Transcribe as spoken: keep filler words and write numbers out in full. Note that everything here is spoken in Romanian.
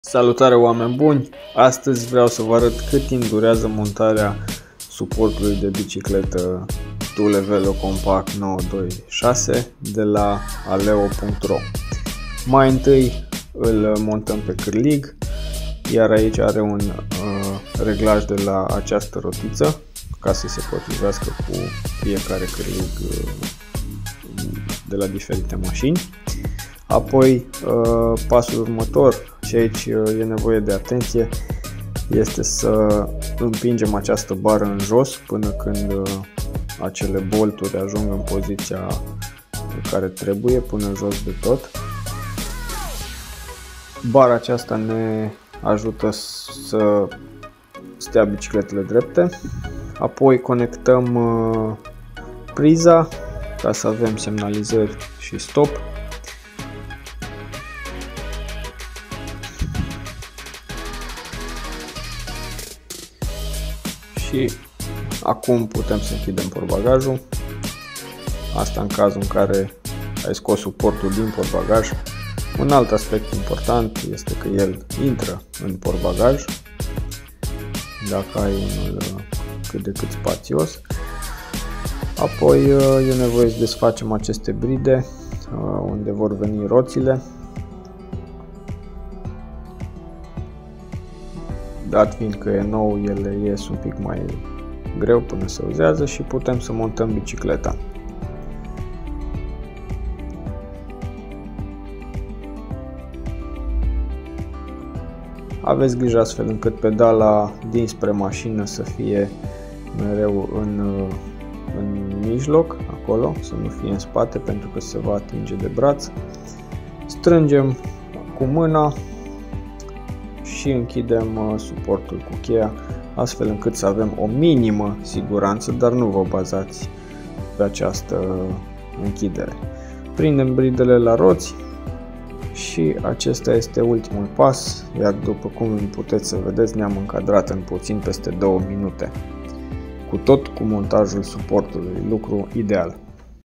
Salutare oameni buni! Astăzi vreau să vă arăt cât timp durează montarea suportului de bicicletă Tulevelo Compact nouă doi șase de la aleo punct ro. Mai întâi îl montăm pe cârlig, iar aici are un uh, reglaj de la această rotiță ca să se potrivească cu fiecare cârlig uh, de la diferite mașini. Apoi pasul următor, și aici e nevoie de atenție, este să împingem această bară în jos până când acele bolturi ajung în poziția în care trebuie, până în jos de tot. Bara aceasta ne ajută să stea bicicletele drepte. Apoi conectăm priza ca să avem semnalizări și stop. Și acum putem să închidem portbagajul. Asta în cazul în care ai scos suportul din portbagaj. Un alt aspect important este că el intră în portbagaj dacă ai unul cât de cât spațios. Apoi e nevoie să desfacem aceste bride unde vor veni roțile. Dat fiind că e nou, ele ies un pic mai greu până se uzează și putem să montăm bicicleta. Aveți grijă astfel încât pedala dinspre mașină să fie mereu în, în mijloc, acolo, să nu fie în spate pentru că se va atinge de braț. Strângem cu mâna și închidem suportul cu cheia, astfel încât să avem o minimă siguranță, dar nu vă bazați pe această închidere. Prindem bridele la roți și acesta este ultimul pas, iar după cum puteți să vedeți, ne-am încadrat în puțin peste două minute, cu tot cu montajul suportului, lucru ideal.